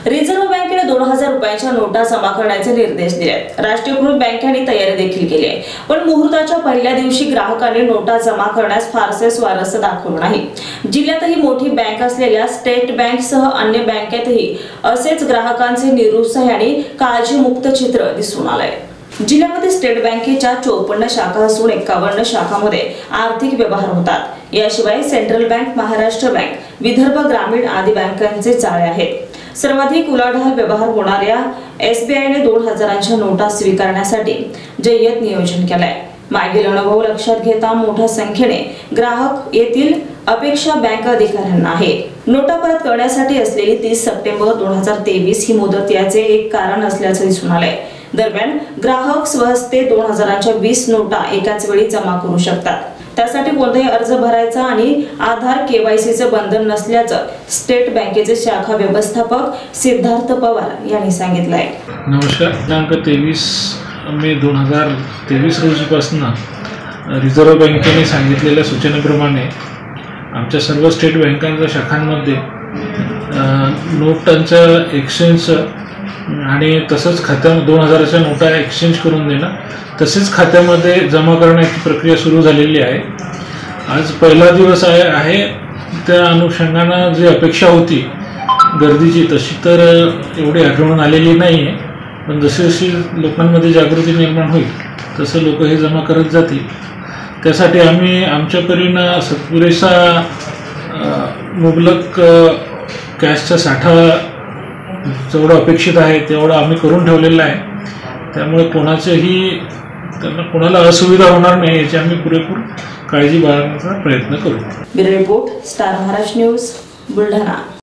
Reserve बँकेने 2000 रुपयांच्या नोटा जमा करण्याचे निर्देश दिले आहेत। राष्ट्रीयकृत बँकेने तयारी देखील केली आहे, पण मुहूर्ताच्या पहिल्या दिवशी ग्राहकांनी नोटा जमा करण्यास फारसे स्वारस्य दाखवले नाही। जिल्ह्यातही मोठी बँक असलेल्या स्टेट बँकसह अन्य बँकेतही असेच ग्राहकांचे निरुत्साह आणि काळजीमुक्त चित्र दिसून आले। जिल्ह्यामध्ये स्टेट बँकेच्या 54 शाखा असून 51 शाखांमध्ये आर्थिक व्यवहार होतात। याशिवाय Central Bank, Maharashtra Bank, Vidarbha Gramin आदी बँकांचे जाळे आहेत। सर्वाधिक उलाढाल व्यवहार होणाऱ्या SBIने 2000च्या नोटा स्वीकारण्यासाठी जय्यत नियोजन केलंय। मागील अनुभव लक्षात घेता मोठ्या संख्येने ग्राहक येथील अपेक्षा बँक अधिकाऱ्यांना आहे। नोटा परत करण्यासाठी असलेली 30 सप्टेंबर 2023 ही मुदत याचे एक कारण असल्याचे दिसून आले। दरम्यान ग्राहक स्वहस्ते 2000च्या 20 नोटा एकाच वेळी जमा करू शकतात। त्यासाठी कोणताही अर्ज भरायचा आणि आधार KYCचे बंधन नसल्याचं स्टेट बँकेचे शाखा व्यवस्थापक सिद्धार्थ पवार यांनी सांगितलंय। नमस्कार। दिनांक 23 मे 2023 रोजीपासून रिझर्व्ह बँकेने सांगितलेल्या सूचनेप्रमाणे आमच्या सर्व स्टेट बँकांच्या शाखांमध्ये नोटांचं एक्सचेंज आणि तसंच खात्यामध्ये 2000च्या नोटा एक्सचेंज करून देणं, तसेच खात्यामध्ये जमा करण्याची प्रक्रिया सुरू झालेली आहे। आज पहिला दिवस आहे त्या अनुषंगानं जी अपेक्षा होती गर्दीची तशी तर एवढी आढळून आलेली नाही आहे, पण जशी जशी लोकांमध्ये जागृती निर्माण होईल तसं लोक हे जमा करत जातील। त्यासाठी आम्ही आमच्या परीनं पुरेसा मुबलक कॅशचा साठा जेवढं अपेक्षित आहे तेवढं आम्ही करून ठेवलेलं आहे। त्यामुळे कोणाला असुविधा होणार नाही याची आम्ही पुरेपूर काळजी बाळगण्याचा प्रयत्न करू। Bureau report, Star Maharashtra News, Buldhana.